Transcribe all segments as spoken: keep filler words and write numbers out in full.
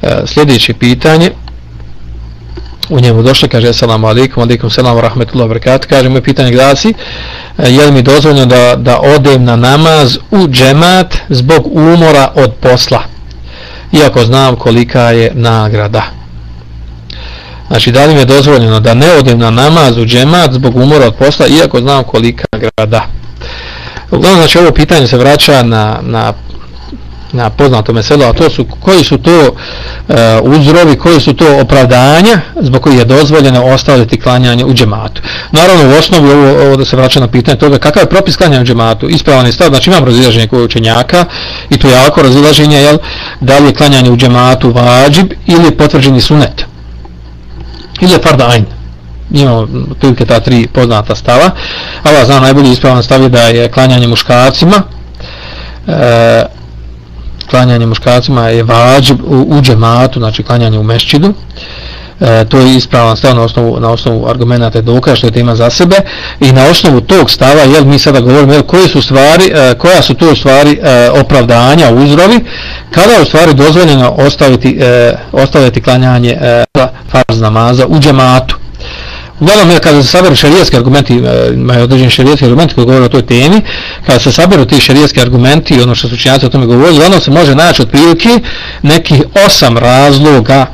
sljedeće pitanje, u njemu došlo, kaže assalamu alaikum, alaikum salam wa rahmetullahi wa barakatuh, kaže moje pitanje glasi, je li mi dozvoljeno da, da odem na namaz u džemat zbog umora od posla, iako znam kolika je nagrada. Znači, da li mi je dozvoljeno da ne odem na namaz u džemat zbog umora od posla, iako znam kolika je nagrada. Uglavnom, znači, ovo pitanje se vraća na, na, na poznato meselo, a to su, koji su to uh, uzrovi, koji su to opravdanja zbog koji je dozvoljeno ostaviti klanjanje u džematu. Naravno, u osnovi ovo, ovo da se vraća na pitanje toga kakav je propis klanjanja u džematu, ispravan je stav, znači imam razilaženje koje učenjaka i to je jako razilaženje, jel, da li je klanjanje u džematu vađib ili je potvrđeni sunet ili je fard ajn. Imamo otprilike ta tri poznata stava. Allah zna najbolji ispravan stav je da je klanjanje muškarcima e, klanjanje muškarcima je vađib u, u džematu, znači klanjanje u mešćidu. E, to je ispravan stav na osnovu, na osnovu argumenata i dokaza, što je tema za sebe, i na osnovu tog stava, jel, mi sada govorimo, jel, koje su stvari, e, koja su to stvari e, opravdanja, uzrovi, kada je u stvari dozvoljeno ostaviti, e, ostaviti klanjanje e, farz namaza u džematu. Uglavnom, kada se saberu šerijatski argumenti, imaju određeni šerijatski argumenti koji govore o toj temi, kada se saberu ti šerijatski argumenti i ono što su učenjaci o tome govorili, uglavnom se može naći otprilike nekih osam razloga,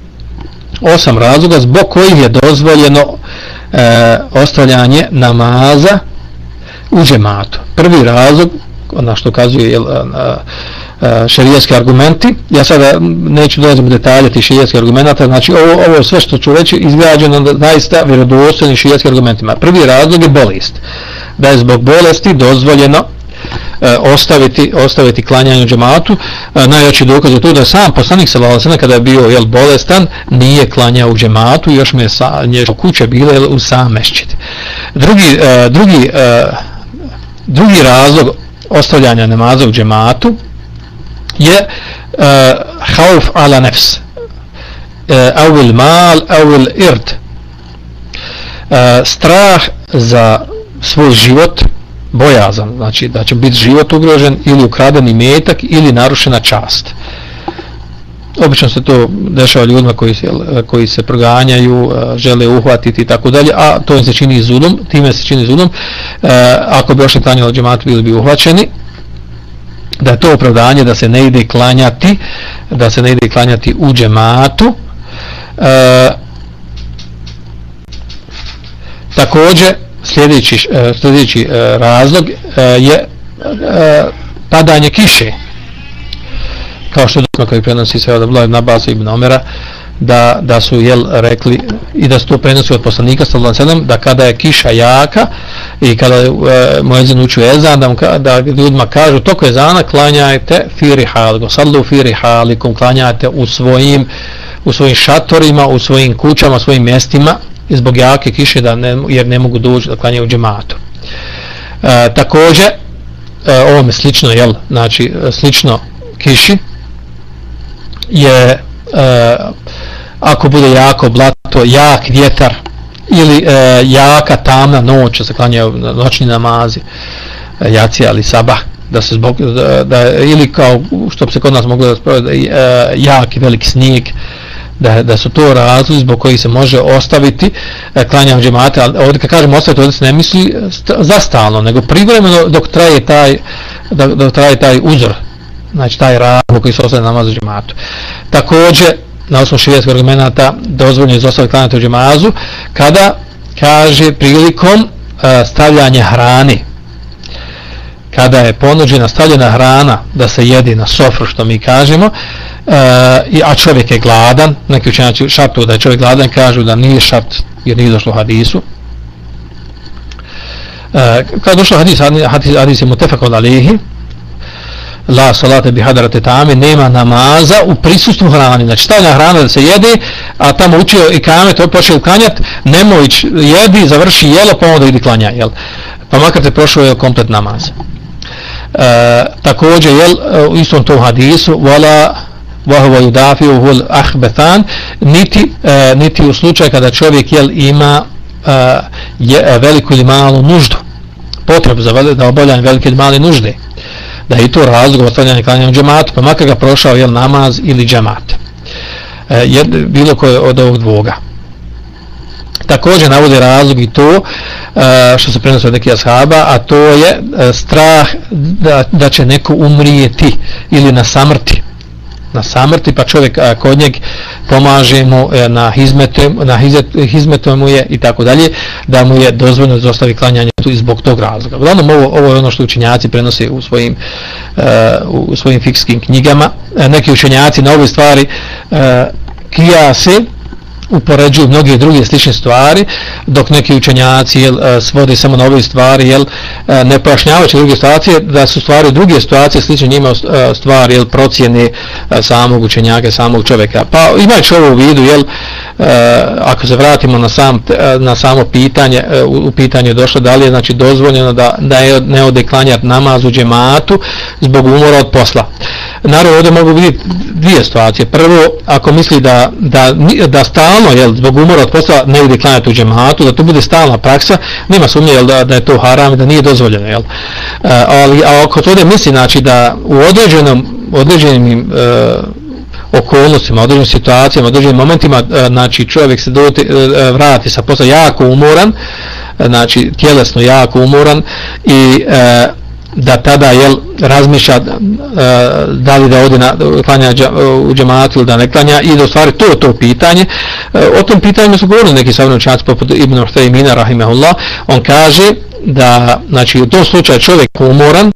osam razloga zbog kojih je dozvoljeno e, ostavljanje namaza u džematu. Prvi razlog, na što ukazuje jel, šerijatski argumenti, ja sada neću dolaziti u detalje tih šerijatskih argumenta, znači ovo, ovo sve što ću reći izgrađeno na zaista vjerodostojnim šerijatskih argumentima. Prvi razlog je bolest, da je zbog bolesti dozvoljeno e, ostaviti, ostaviti klanjanje u džematu. E, najjači dokaz je to da je sam poslanik sallallahu alejhi ve sellem kada je bio jel, bolestan nije klanjao u džematu, još mu je sa, kuće bile jel, u sam mešćid. Drugi, e, drugi, e, drugi razlog ostavljanja namaza u džematu je uh, hauf ala nefs avil mal avil ird, uh, strah za svoj život, bojazan, znači da će biti život ugrožen ili ukradeni metak ili narušena čast. Obično se to dešava ljudima koji se, koji se proganjaju, žele uhvatiti i tako dalje, a to im se čini zulum, time se čini zulum. Uh, ako bi ošli klanjali džematu, bili bi uhvaćeni. Da je to opravdanje da se ne ide klanjati, da se ne ide klanjati u džematu. E, također sljedeći, sljedeći razlog je e, padanje kiše, kao što je koji prenosi se od Abdullah ibn Abbasa ibn Omera, da, da su jel rekli i da se to prenosi od poslanika sallallahu alejhi ve sellem, da kada je kiša jaka i kada e, muezin uči ezan, da, da ljudima kažu toko ezana klanjajte fi rihalikum, sallu fi rihalikum, klanjajte u svojim u svojim šatorima, u svojim kućama, u svojim mjestima, zbog jake kiše, da ne, jer ne mogu doći da klanjaju u džematu. E, također e, ovome slično, jel, znači slično kiši je e, ako bude jako blato, jak vjetar ili e, jaka tamna noć, da se klanjaju noćni namazi, e, jacija ili sabah, da se zbog, da, da, ili kao što bi se kod nas moglo da sprovede, e, jak i veliki snijeg, da, da su to razlozi zbog kojih se može ostaviti e, klanjanje džemata. Ali ovdje kad kažemo ostaviti, ovdje se ne misli za stalno, nego privremeno dok traje taj, dok, dok traje taj uzor, znači taj razlog koji se ostavlja namaz u džematu. Također, na osnovu šerijatskih argumenata dozvoljeno je izostaviti klanjati u džemazu kada kaže prilikom uh, stavljanja hrane, kada je ponuđena stavljena hrana da se jedi na sofru, što mi kažemo, uh, a čovjek je gladan, neki učenjaci šartu da je čovjek gladan, kažu da nije šart jer nije došlo u hadisu. Uh, kada je došlo hadis, hadis, hadis je mutefakun alihi, la salate bi hadarate tame, nema namaza u prisustvu hrani, znači stavlja hrana da se jede, a tamo učio i kamet, počeo klanjati, nemoj ići, jedi, završi jelo, pa onda idi klanja, jel? Pa makar te prošao je komplet namaz. E, također, jel, u istom tom hadisu, wala wahuwa yudafiu hul ahbethan, niti, e, niti u slučaju kada čovjek, jel, ima e, je, veliku ili malu nuždu, potrebu za vel, da obavljanje velike ili male nužde, da je i to razlog ostavljanja klanjanja u džematu, pa makar ga prošao jel namaz ili džemat. jed, bilo koje od ovog dvoga. Također navode razlog i to što se prenosi od nekih ashaba, a to je strah da, da će neko umrijeti ili na samrti. Na samrti, pa čovjek kod njeg pomaže mu na hizmetu, na hizmetu mu je i tako dalje, da mu je dozvoljeno da ostavi klanjanje tu i zbog tog razloga. Uglavnom ovo, ovo je ono što učenjaci prenose u svojim, uh, u svojim fikskim knjigama. Neki učenjaci na ove stvari uh, kijase upoređuju mnoge druge slične stvari, dok neki učenjaci jel, svode samo na ove stvari, jel, ne pojašnjavajući druge situacije, da su stvari druge situacije slične njima stvari jel, procjene samog učenjaka, samog čovjeka. Pa imajući ovo u vidu, jel, ako se vratimo na, sam, na samo pitanje, u pitanju je došlo da li je znači, dozvoljeno da, da je ne ode klanjati namaz u džematu zbog umora od posla. Naravno, ovdje mogu vidjeti dvije situacije. Prvo, ako misli da, da, da stalno, jel, zbog umora od posla ne ide klanjati u džematu, da to bude stalna praksa, nema sumnje jel, da, da je to haram i da nije dozvoljeno. Jel. A, ali a ako to ovdje misli znači, da u određenom, određenim e, okolnostima, određenim situacijama, određenim momentima, znači čovjek se dote, vrati sa posla jako umoran, znači tjelesno jako umoran i e, da tada jel razmišlja e, da li da ode na klanja u džematu ili da ne klanja i da u stvari to je to pitanje. E, o tom pitanju su govorili neki savremeni učenjaci poput Ibn Uthejmina rahimehullah. On kaže da znači u tom slučaju čovjek umoran,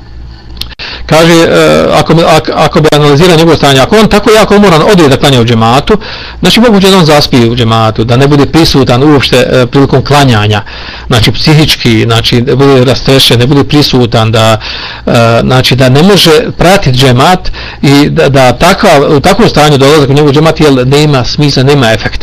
kaže, ako, ako, ako bi analizirao njegovo stanje, ako on tako jako umoran ode da klanja u džematu, znači moguće da on zaspije u džematu, da ne bude prisutan uopšte prilikom klanjanja, znači psihički, znači da bude rastrešen, ne bude prisutan, da, znači, da ne može pratiti džemat i da, da takav, u takvom stanju dolazak u njegov džemat jel nema smisla, nema efekta.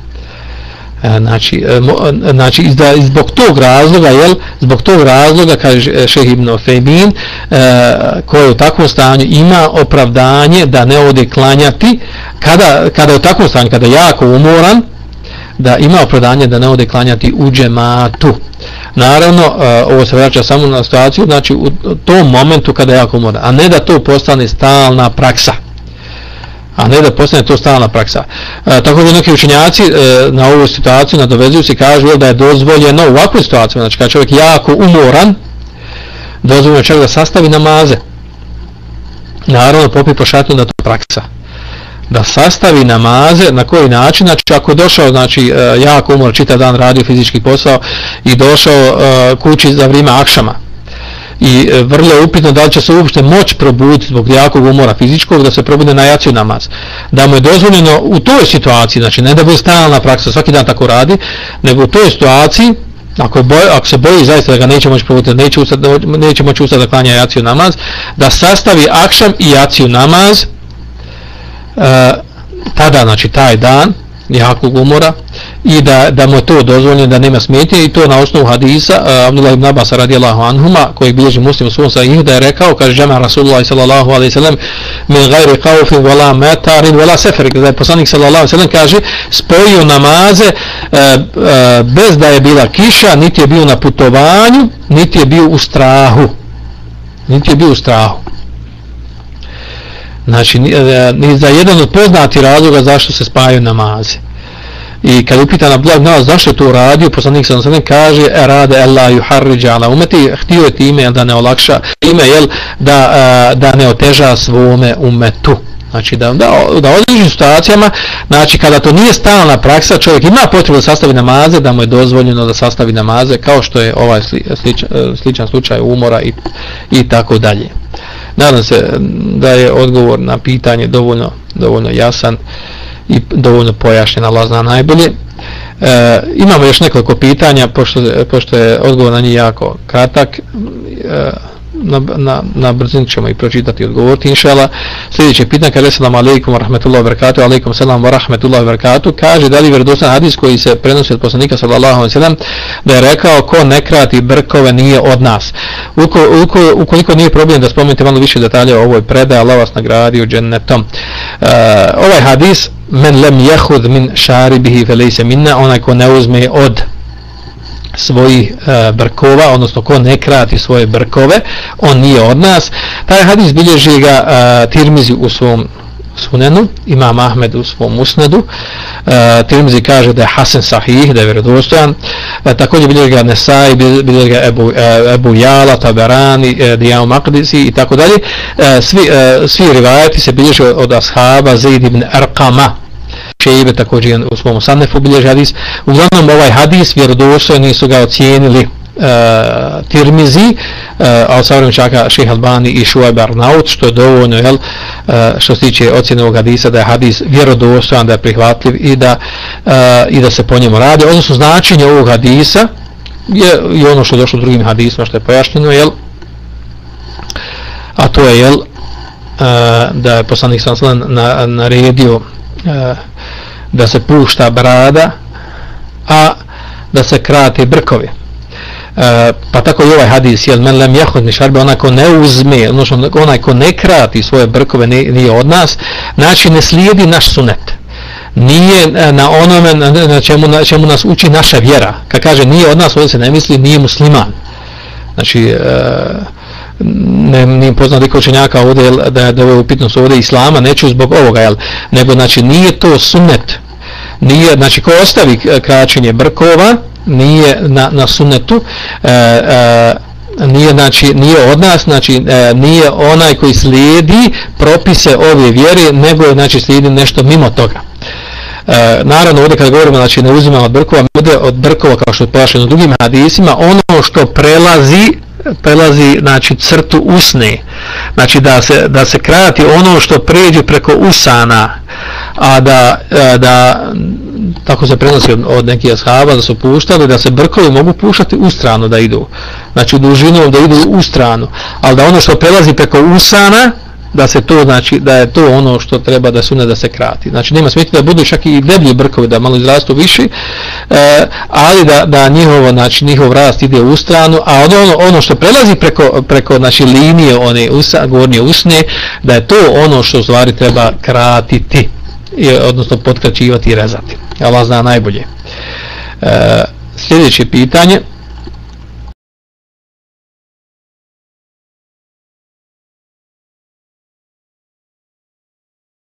Znači, znači zbog tog razloga, jel, zbog tog razloga, kaže Šejh Ibn Uthejmin, koji u takvom stanju ima opravdanje da ne ode klanjati, kada, kada je u takvom stanju, kada je jako umoran, da ima opravdanje da ne ode klanjati u džematu. Naravno, ovo se vraća samo na situaciju, znači u tom momentu kada je jako umoran, a ne da to postane stalna praksa. a ne da postane to stalna praksa. E, također neki učenjaci e, na ovu situaciju nadovezuju se i kažu da je dozvoljeno u ovakvoj situaciji, znači kada čovjek jako umoran, dozvoljeno čovjek da sastavi namaze. Naravno, popi po šatnu da to praksa. Da sastavi namaze, na koji način, znači ako je došao, znači e, jako umoran, čitav dan radio fizički posao i došao e, kući za vrijeme akšama, i vrlo je upitno da li će se uopšte moći probuditi zbog jakog umora fizičkog da se probude na jaciju namaz. Da mu je dozvoljeno u toj situaciji, znači ne da bude stalna praksa, svaki dan tako radi, nego u toj situaciji, ako, boj, ako se boji zaista da ga neće moći probuditi, neće, ustati, neće moći ustati da klanja jaciju namaz, da sastavi akšam i jaciju namaz, e, tada, znači taj dan, jakog umora, i da, da mu je to dozvoljeno, da nema smetnje, i to na osnovu hadisa uh, Abdullah ibn Abbas radijallahu anhuma, koji bilježi Muslim u svom sahihu, da je rekao, kaže džema Rasulullah sallallahu alejhi ve sellem min gajri kaufin wala matarin wala seferik, da je poslanik sallallahu alejhi ve sellem kaže spojio namaze uh, uh, bez da je bila kiša, niti je bio na putovanju, niti je bio u strahu, niti je bio u strahu. Znači, ni za jedan od poznati razloga zašto se spajaju namaze. I kad je upitan Abdullah ibn Abbas zašto je to radio, poslanik sallallahu alejhi ve sellem kaže erade Allah yuharrija ala umeti, htio je time da ne olakša, time jel da da ne oteža svome umetu. Znači da da da određenim situacijama, znači kada to nije stalna praksa, čovjek ima potrebu da sastavi namaze, da mu je dozvoljeno da sastavi namaze, kao što je ovaj sličan, sličan slučaj umora i i tako dalje. Nadam se da je odgovor na pitanje dovoljno dovoljno jasan i dovoljno pojašnjen, Allah zna najbolje. E, imamo još nekoliko pitanja, pošto, pošto je odgovor na njih jako kratak, e, na, na, na brzinu ćemo i pročitati i odgovoriti, inšala. Sljedeće pitanje, kaže selam alejkum wa rahmetullahi wa barakatuh, alejkum selam wa rahmetullahi wa barakatuh, kaže da li vjerodostojan hadis koji se prenosi od poslanika sallallahu alejhi ve sellem da je rekao ko ne krati brkove nije od nas. Uko, uko, ukoliko nije problem da spomenete malo više detalja o ovoj predaji, Allah vas nagradio džennetom. E, ovaj hadis, men lem jehud min šaribihi felejse minna, onaj ko ne uzme od svojih e, brkova, odnosno ko ne krati svoje brkove, on nije od nas. Taj hadis bilježi ga e, Tirmizi u svom sunenu, imam Ahmed u svom musnedu, e, Tirmizi kaže da je Hasan sahih, da je vjerodostojan, e, također bilježi ga Nesai, bilježi ga Ebu, e, Ebu Jala, Taberani, e, Dijao Maqdisi i tako dalje. E, svi, e, svi rivajati se bilježi od, od ashaba Zaid ibn Arqama, Šejbe također u svom Sanefu bilježi hadis. Uglavnom ovaj hadis vjerodostojni su ga ocijenili Uh, Tirmizi, uh, a od savremeničaka Šejh Albani i Šuajb Arnaut, što je dovoljno, jel, uh, što se tiče ocjene ovog hadisa, da je hadis vjerodostojan, da je prihvatljiv i da, uh, i da se po njemu radi. Odnosno značenje ovog hadisa je i ono što je došlo u drugim hadisima, što je pojašnjeno, jel, a to je, jel, uh, da je poslanik sallallahu alejhi ve sellem naredio uh, da se pušta brada, a da se krati brkovi. Uh, pa tako i ovaj hadis, jel, men lem jahud mišarbe, onaj ko ne uzme, odnosno onaj ko ne krati svoje brkove, nije, nije od nas, znači ne slijedi naš sunet, nije na onome na, na, čemu, na čemu nas uči naša vjera. Kad kaže nije od nas, ovdje se ne misli nije musliman, znači uh, ne, nije poznat iko učenjaka ovdje, da je, da je upitnost ovdje islama, neću zbog ovoga, jel, nego znači nije to sunnet, nije, znači ko ostavi kraćenje brkova, nije na, na sunnetu, e, e, nije, znači, nije od nas, znači e, nije onaj koji slijedi propise ove vjere, nego znači slijedi nešto mimo toga. E, naravno ovdje kad govorimo, znači ne uzimamo od brkova, od brkova kao što je pojašnjeno u drugim hadisima, ono što prelazi prelazi, znači, crtu usne, znači da se, da se krati ono što pređe preko usana, a da, da tako se prenosi od, od nekih ashaba da su puštali da se brkovi mogu puštati u stranu, da idu, znači dužinom da idu u stranu, ali da ono što prelazi preko usana, da se to, znači da je to ono što treba da sune da se krati. Znači nema smetnje da budu čak i deblji brkovi, da malo izrastu viši, e, ali da, da njihovo, znači njihov rast ide u stranu, a ono, ono što prelazi preko, preko znači linije one usa, gornje usne, da je to ono što u stvari treba kratiti, odnosno potkraćivati i rezati. Allah zna najbolje. E, sljedeće pitanje.